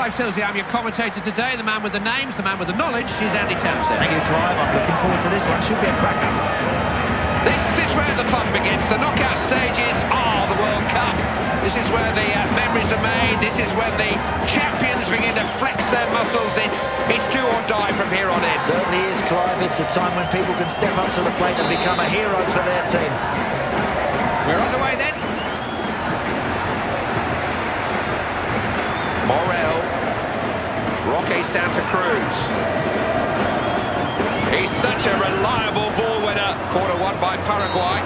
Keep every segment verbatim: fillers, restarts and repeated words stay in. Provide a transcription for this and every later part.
Clive Tilsey, I'm your commentator today. The man with the names, the man with the knowledge is Andy Townsend. Thank you, Clive. I'm looking forward to this one. Should be a cracker. This is where the fun begins. The knockout stages are the World Cup. This is where the uh, memories are made. This is when the champions begin to flex their muscles. It's it's do or die from here on in. Certainly is, Clive. It's a time when people can step up to the plate and become a hero for their team. We're underway then. Morel, Roque Santa Cruz. He's such a reliable ball winner. Corner one by Paraguay.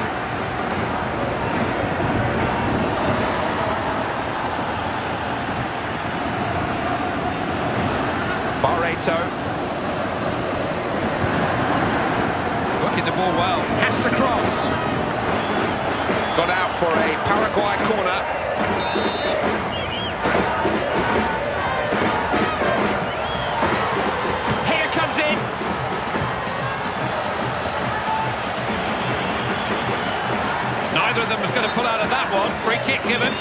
Barreto. Working the ball well. Has to cross. Got out for a Paraguay corner. Neither of them was going to pull out of that one. Free kick given.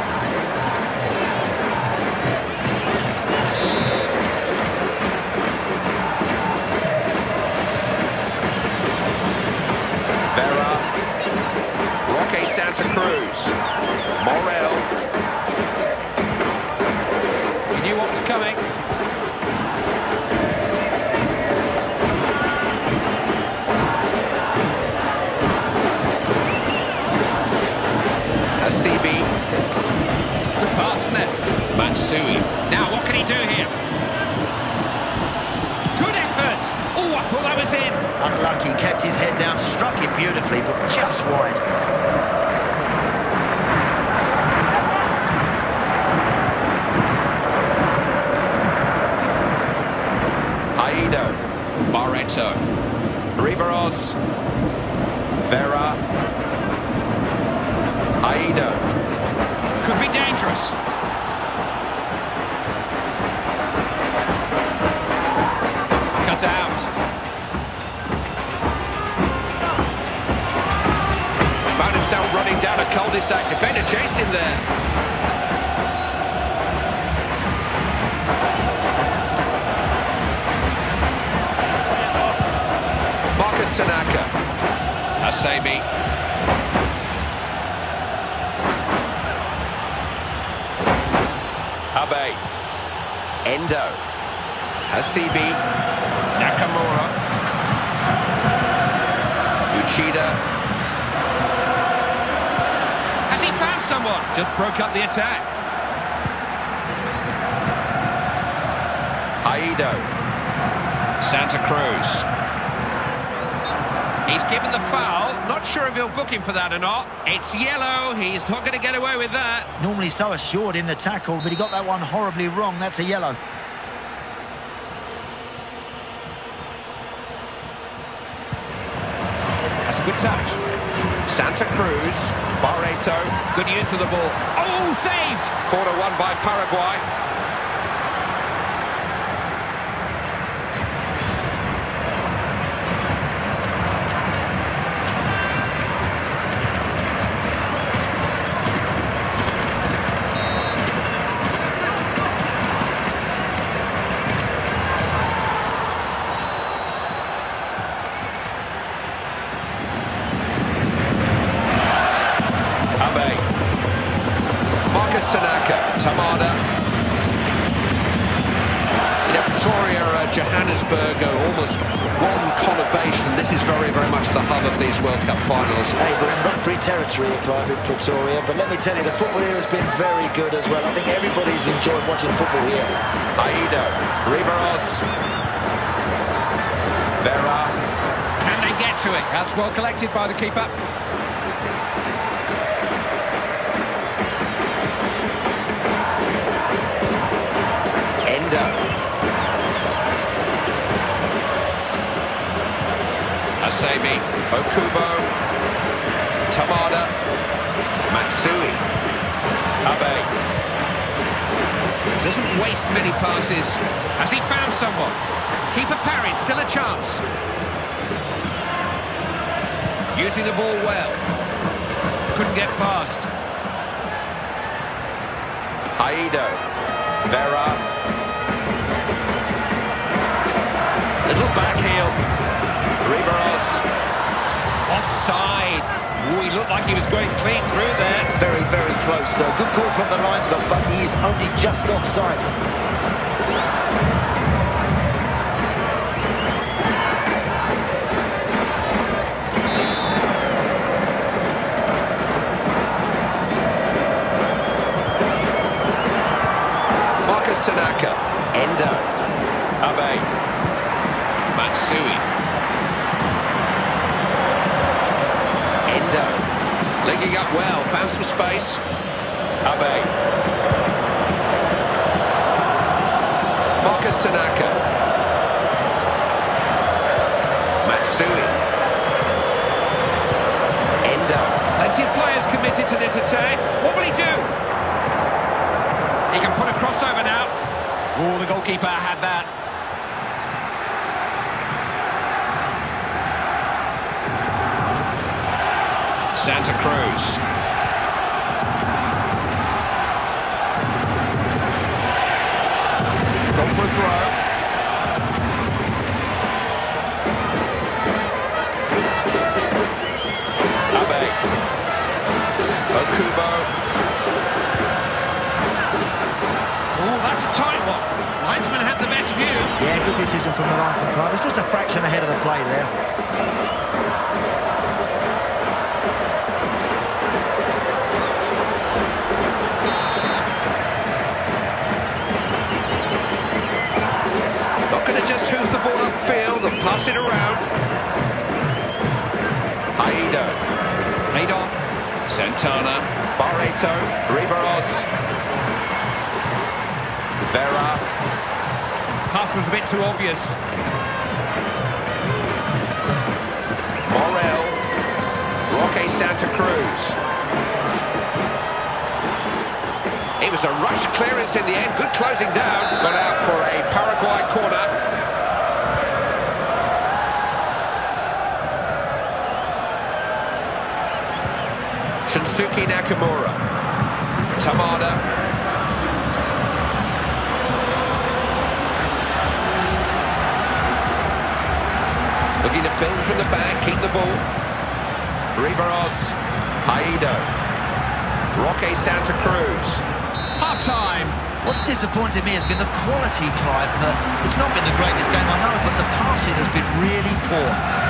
Vera. Roque Santa Cruz. Morel. He knew what was coming. Good pass, isn't it? Matsui. Now, what can he do here? Good effort! Oh, I thought that was in. Unlucky, kept his head down, struck it beautifully, but just wide. Aido. Barreto. Riveros. Vera. Aido. Could be dangerous. Cut out. Found himself running down a cul-de-sac. Defender chased him there. Marcus Tanaka. Asabi. Abe. Endo. Hasibi. Nakamura. Uchida. Has he found someone? Just broke up the attack. Aido. Santa Cruz. He's given the foul. Not sure if he'll book him for that or not. It's yellow. He's not going to get away with that. Normally so assured in the tackle, but he got that one horribly wrong. That's a yellow. That's a good touch. Santa Cruz. Barreto. Good use of the ball. Oh, saved! Corner one by Paraguay. Johannesburg, almost one conurbation. This is very, very much the hub of these World Cup finals. Hey, we're in rugby territory at Clive in Pretoria, but let me tell you, the football here has been very good as well. I think everybody's enjoyed watching football here. Aido, Riveros, Vera. Can they get to it? That's well collected by the keeper. Endo. Asabi, Okubo, Tamada, Matsui, Abe. Doesn't waste many passes. Has he found someone? Keeper parries, still a chance. Using the ball well. Couldn't get past. Aido. Vera. Little back heel. Riveros. Offside. Ooh, he looked like he was going clean through there. Very, very close. So good call from the linesman, but he is only just offside. Tanaka, Endo, Abe, Matsui, Endo, linking up well, found some space, Abe, Marcus Tanaka, Matsui, Endo. Plenty of players committed to this attack. What will he do? He can put a crossover now. Oh, the goalkeeper had that. Santa Cruz. He's gone for a throw. Abe. Okubo. Oh, that's a tight one. Linesman had the best view. Yeah, good decision from the linesman, Clive. It's just a fraction ahead of the play there. Not going to just hoof the ball upfield and pass it around. Aido. Aido. Santana. Barreto. Riveros. Vera. Pass was a bit too obvious. Morel. Roque Santa Cruz. It was a rushed clearance in the end. Good closing down. Got out for a Paraguay corner. Shinsuke Nakamura. Tamada. Looking to build from the back, keep the ball. Riveros, Aido, Roque Santa Cruz. Half-time. What's disappointed me has been the quality, Clive, but it's not been the greatest game I know, but the passing has been really poor.